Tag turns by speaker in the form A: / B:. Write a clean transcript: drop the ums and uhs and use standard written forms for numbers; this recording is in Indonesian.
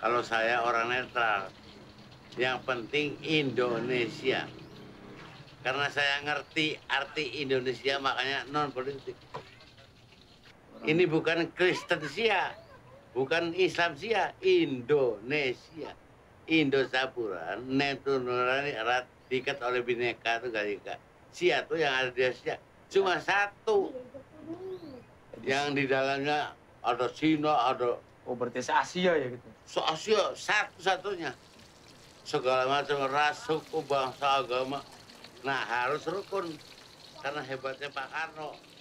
A: Kalau saya orang netral. Yang penting Indonesia. Karena saya ngerti arti Indonesia, makanya non-politik. Ini bukan Kristen Sia, bukan Islam Sia, Indonesia. Indo Sapuran, Neptu Nurani, erat diikat oleh Bhinneka Tunggal Ika. Sia tuh yang ada di Asia cuma satu. Yang di dalamnya ada Cina, ada...
B: Oh, berarti se-Asia ya gitu?
A: Se-Asia, satu-satunya. Segala macam ras, suku, bangsa, agama. Nah, harus rukun. Karena hebatnya Pak Karno.